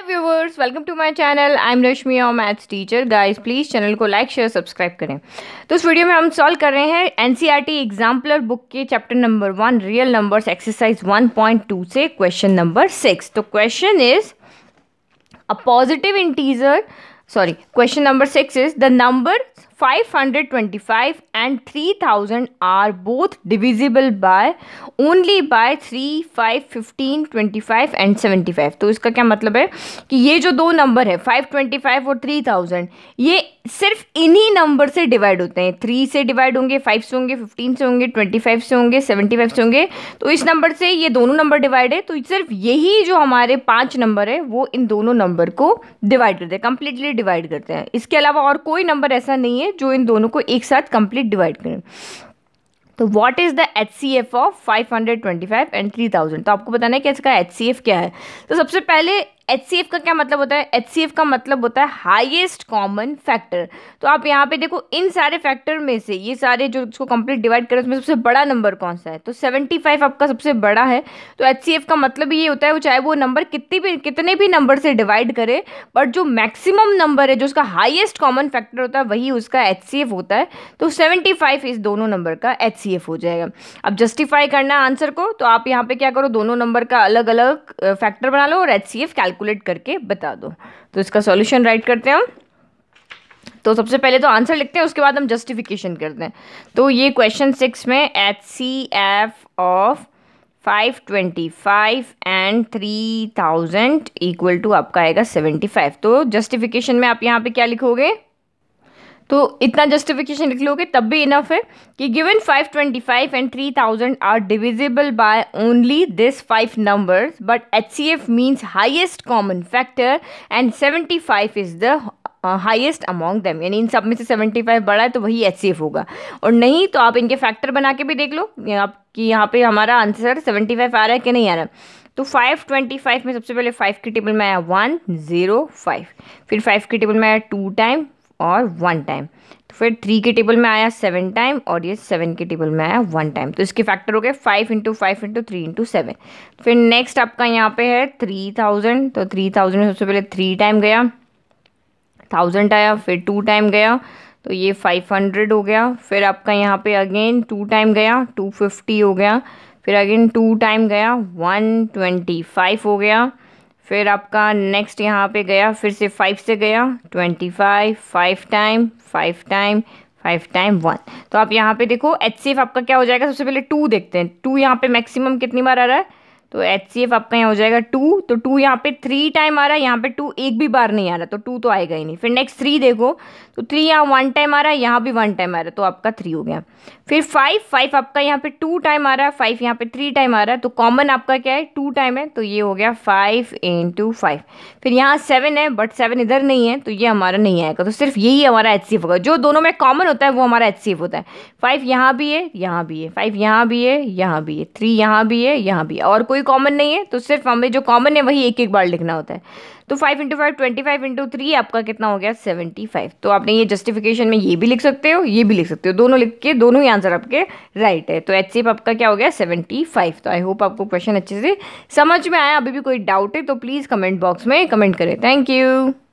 Viewers, welcome to my channel. I am Rashmi और maths teacher. Guys please channel को like share subscribe करें। तो इस वीडियो में हम सॉल्व कर रहे हैं एनसीईआरटी एग्जाम्पलर बुक के chapter number 1 real numbers exercise 1.2 से क्वेश्चन नंबर 6। तो question is a positive integer question number 6 is the number 525 and 3000 are both divisible by only by 3, 5, 15, 25 and 75। तो इसका क्या मतलब है कि ये जो दो नंबर है 525 और 3000 ये सिर्फ इन्हीं नंबर से डिवाइड होते हैं। 3 से डिवाइड होंगे, 5 से होंगे, 15 से होंगे, 25 से होंगे, 75 से होंगे। तो इस नंबर से ये दोनों नंबर डिवाइड है, तो सिर्फ यही जो हमारे 5 नंबर है वो इन दोनों नंबर को डिवाइड करते हैं, कंप्लीटली डिवाइड करते हैं। इसके अलावा और कोई नंबर ऐसा नहीं है जो इन दोनों को एक साथ कंप्लीट डिवाइड करें। तो what is the HCF of 525 and 3000? तो आपको बताना है कि इसका HCF क्या है। तो सबसे पहले HCF का क्या मतलब होता है? HCF का मतलब होता है हाईएस्ट कॉमन फैक्टर। तो आप यहाँ पे देखो, इन सारे फैक्टर में से ये सारे जो इसको कंप्लीट डिवाइड करें उसमें सबसे बड़ा नंबर कौन सा है? तो 75 आपका सबसे बड़ा है। तो HCF का मतलब ये होता है वो चाहे वो नंबर कितने भी नंबर से डिवाइड करे, बट जो मैक्सिमम नंबर है जो उसका हाईएस्ट कॉमन फैक्टर होता है वही उसका HCF होता है। तो 75 इस दोनों नंबर का HCF हो जाएगा। अब जस्टिफाई करना आंसर को, तो आप यहाँ पे क्या करो, दोनों नंबर का अलग अलग फैक्टर बना लो और HCF कैलकुलेट करके बता दो। तो इसका सॉल्यूशन राइट करते हैं हम। तो सबसे पहले तो आंसर लिखते हैं, उसके बाद हम जस्टिफिकेशन करते हैं। तो ये क्वेश्चन 6 में HCF of 525 and 3000 equal to आपका आएगा 75। तो जस्टिफिकेशन में आप यहाँ पे क्या लिखोगे? तो इतना जस्टिफिकेशन लिख लोगे तब भी इनफ है कि given 525 and 3000 are divisible by only this 5 numbers but HCF means highest common factor and 75 is the highest among them. यानी इन सब में से 75 बड़ा है तो वही HCF होगा, और नहीं तो आप इनके फैक्टर बना के भी देख लो कि यहाँ पे हमारा आंसर 75 आ रहा है कि नहीं आ रहा है। तो 525 में सबसे पहले 5 की टेबल में आया 105, फिर 5 की टेबल में आया 2 टाइम और 1 टाइम, तो फिर 3 के टेबल में आया 7 टाइम और ये 7 के टेबल में आया 1 टाइम। तो इसके फैक्टर हो गए 5 × 5 × 3 × 7। फिर नेक्स्ट आपका यहाँ पे है 3000। तो 3000 में सबसे पहले 3 टाइम गया, 1000 आया, फिर 2 टाइम गया, तो ये 500 हो गया। फिर आपका यहाँ पे अगेन 2 टाइम गया, 250 हो गया। फिर अगेन 2 टाइम गया, 125 हो गया। फिर आपका नेक्स्ट यहाँ पे गया, फिर से 5 से गया 25, 5 टाइम, 5 टाइम, 5 टाइम 1। तो आप यहाँ पे देखो HCF आपका क्या हो जाएगा। सबसे पहले 2 देखते हैं, 2 यहाँ पे मैक्सिमम कितनी बार आ रहा है? तो HCF आपका यहाँ हो जाएगा 2। तो 2 यहाँ पे 3 टाइम आ रहा है, यहाँ पे 2 एक भी बार नहीं आ रहा, तो 2 तो आएगा ही नहीं। फिर नेक्स्ट 3 देखो, तो 3 यहाँ 1 टाइम आ रहा है, यहाँ भी 1 टाइम आ रहा है, तो आपका 3 हो गया। फिर 5 आपका यहाँ पे 2 टाइम आ रहा है, 5 यहाँ पे 3 टाइम आ रहा है, तो कॉमन आपका क्या है? 2 टाइम है, तो ये हो गया 5 × 5। फिर यहाँ 7 है, बट 7 इधर नहीं है, तो ये हमारा नहीं आएगा। तो सिर्फ यही हमारा HCF होगा। जो दोनों में कॉमन होता है वो हमारा HCF होता है। 5 यहाँ भी है, यहाँ भी है, 5 यहाँ भी है, यहाँ भी है, 3 यहाँ भी है, यहाँ भी है, और कोई कॉमन नहीं है, तो सिर्फ हमें जो कॉमन है वही एक एक बार लिखना होता है। तो 5 × 5 25 × 3 आपका कितना हो गया? 75। तो आपने ये जस्टिफिकेशन में ये भी लिख सकते हो, ये भी लिख सकते हो, दोनों लिख के दोनों ही आंसर आपके राइट है। तो HCF आपका क्या हो गया? 75। तो आई होप आपको क्वेश्चन अच्छे से समझ में आया। अभी भी कोई डाउट है तो प्लीज़ कमेंट बॉक्स में कमेंट करें। Thank you.